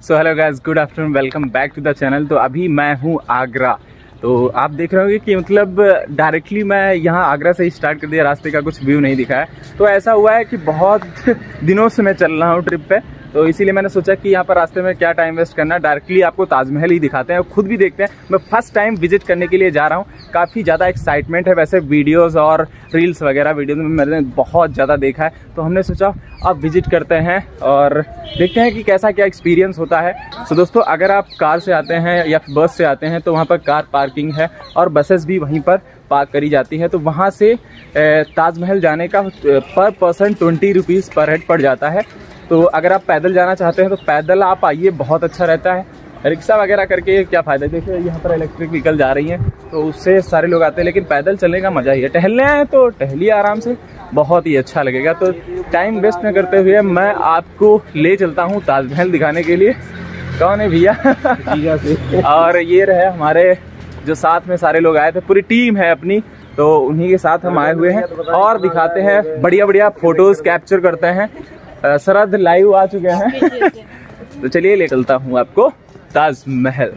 So hello guys, good afternoon, welcome back to the channel. तो अभी मैं हूँ आगरा। तो आप देख रहे होंगे कि मतलब डायरेक्टली मैं यहाँ आगरा से ही स्टार्ट कर दिया, रास्ते का कुछ व्यू नहीं दिखा है। तो ऐसा हुआ है कि बहुत दिनों से मैं चल रहा हूँ ट्रिप पे, तो इसीलिए मैंने सोचा कि यहाँ पर रास्ते में क्या टाइम वेस्ट करना, डायरेक्टली आपको ताजमहल ही दिखाते हैं और खुद भी देखते हैं। मैं फर्स्ट टाइम विजिट करने के लिए जा रहा हूँ, काफ़ी ज़्यादा एक्साइटमेंट है। वैसे वीडियोस और रील्स वगैरह वीडियोस में मैंने बहुत ज़्यादा देखा है, तो हमने सोचा अब विजिट करते हैं और देखते हैं कि कैसा क्या एक्सपीरियंस होता है। तो दोस्तों, अगर आप कार से आते हैं या बस से आते हैं तो वहाँ पर कार पार्किंग है और बसेस भी वहीं पर पार्क करी जाती है। तो वहाँ से ताजमहल जाने का पर पर्सन 20 रुपीज़ पर हेड पड़ जाता है। तो अगर आप पैदल जाना चाहते हैं तो पैदल आप आइए, बहुत अच्छा रहता है। रिक्शा वगैरह करके क्या फ़ायदा है, देखिए यहाँ पर इलेक्ट्रिक व्हीकल जा रही हैं तो उससे सारे लोग आते हैं, लेकिन पैदल चलने का मज़ा ही है। टहलने आए तो टहलिए आराम से, बहुत ही अच्छा लगेगा। तो टाइम वेस्ट न करते हुए मैं आपको ले चलता हूँ ताजमहल दिखाने के लिए। कौन है भैया? और ये रहे हमारे जो साथ में सारे लोग आए थे, पूरी टीम है अपनी, तो उन्हीं के साथ हम आए हुए हैं और दिखाते हैं, बढ़िया बढ़िया फोटोज़ कैप्चर करते हैं। शरद लाइव आ चुके हैं तो चलिए ले चलता हूँ आपको ताजमहल।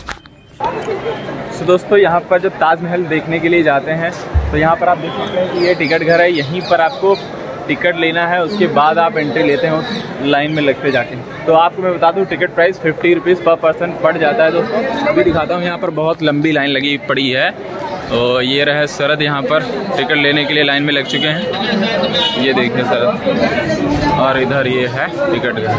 तो दोस्तों, यहाँ पर जब ताजमहल देखने के लिए जाते हैं तो यहाँ पर आप देख सकते हैं कि ये टिकट घर है। यहीं पर आपको टिकट लेना है, उसके बाद आप एंट्री लेते हैं उस लाइन में लगते जाके। तो आपको मैं बता दूं, ticket price 50 rupees per person पड़ जाता है। दोस्तों, अभी दिखाता हूँ, यहाँ पर बहुत लंबी लाइन लगी पड़ी है। तो ये रहे शरद, यहाँ पर टिकट लेने के लिए लाइन में लग चुके हैं। ये देखिए शरद, और इधर ये है टिकट घर,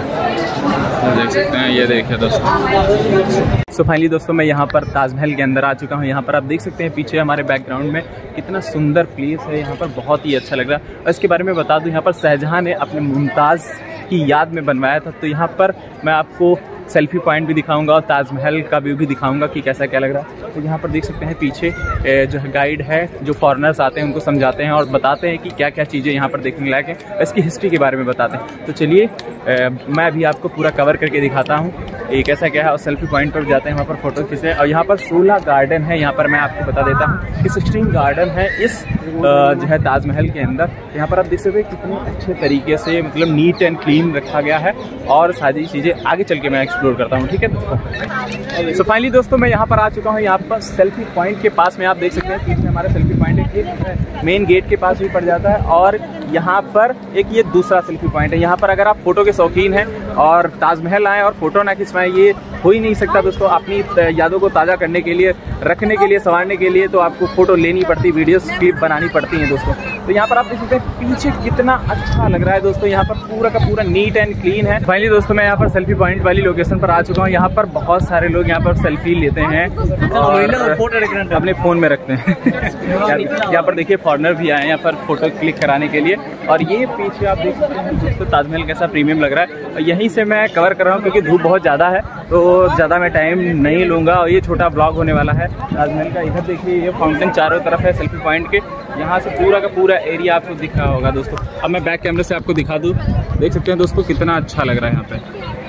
देख सकते हैं। ये देखिए दोस्तों। सो फाइनली दोस्तों, मैं यहाँ पर ताजमहल के अंदर आ चुका हूँ। यहाँ पर आप देख सकते हैं पीछे हमारे बैकग्राउंड में कितना सुंदर प्लेस है। यहाँ पर बहुत ही अच्छा लग रहा है। और इसके बारे में बता दूँ, यहाँ पर शाहजहाँ ने अपने मुमताज़ की याद में बनवाया था। तो यहाँ पर मैं आपको सेल्फी पॉइंट भी दिखाऊंगा और ताजमहल का व्यू भी दिखाऊंगा कि कैसा क्या लग रहा है। तो यहाँ पर देख सकते हैं पीछे जो गाइड है, जो फॉरेनर्स आते हैं उनको समझाते हैं और बताते हैं कि क्या क्या चीज़ें यहाँ पर देखने लायक है, इसकी हिस्ट्री के बारे में बताते हैं। तो चलिए मैं अभी आपको पूरा कवर करके दिखाता हूँ ये कैसा क्या है। और सेल्फी पॉइंट पर जाते हैं, वहाँ पर फोटो खींचते हैं। और यहाँ पर 16 गार्डन है। यहाँ पर मैं आपको बता देता हूँ कि 16 गार्डन है इस जो है ताजमहल के अंदर। यहाँ पर आप देख सकते हैं कितने अच्छे तरीके से मतलब नीट एंड क्लीन रखा गया है और सारी चीज़ें आगे चल के मैं एक्सप्लोर करता हूँ, ठीक है दोस्तों। सो फाइनली दोस्तों, मैं यहाँ पर आ चुका हूँ। यहाँ पर सेल्फी पॉइंट के पास में आप देख सकते हैं पीछे हमारा सेल्फी पॉइंट है, मेन गेट के पास भी पड़ जाता है। और यहाँ पर एक ये दूसरा सेल्फी पॉइंट है। यहाँ पर अगर आप फोटो के शौकीन हैं और ताजमहल आएँ और फोटो ना खिंचवाएं, ये हो ही नहीं सकता दोस्तों। अपनी यादों को ताज़ा करने के लिए, रखने के लिए, संवारने के लिए तो आपको फोटो लेनी पड़ती, वीडियोस क्लिप बनानी पड़ती हैं दोस्तों। तो यहाँ पर आप देख सकते हैं पीछे कितना अच्छा लग रहा है दोस्तों। यहाँ पर पूरा का पूरा नीट एंड क्लीन है। फाइनली दोस्तों, मैं यहाँ पर सेल्फी पॉइंट वाली लोकेशन पर आ चुका हूँ। यहाँ पर बहुत सारे लोग यहाँ पर सेल्फी लेते हैं और अपने फ़ोन में रखते हैं। यहाँ पर देखिए फॉरेनर भी आए हैं यहाँ पर फोटो क्लिक कराने के लिए। और ये पीछे आप देख सकते हैं दोस्तों ताजमहल कैसा प्रीमियम लग रहा है। और यहीं से मैं कवर कर रहा हूँ क्योंकि धूप बहुत ज़्यादा है, तो ज़्यादा मैं टाइम नहीं लूँगा और ये छोटा ब्लॉग होने वाला है ताजमहल का। इधर देखिए ये फाउंटेन चारों तरफ है सेल्फी पॉइंट के, यहाँ से पूरा का पूरा एरिया आपको दिख रहा होगा दोस्तों। अब मैं बैक कैमरे से आपको दिखा दूँ, देख सकते हैं दोस्तों कितना अच्छा लग रहा है यहाँ पे।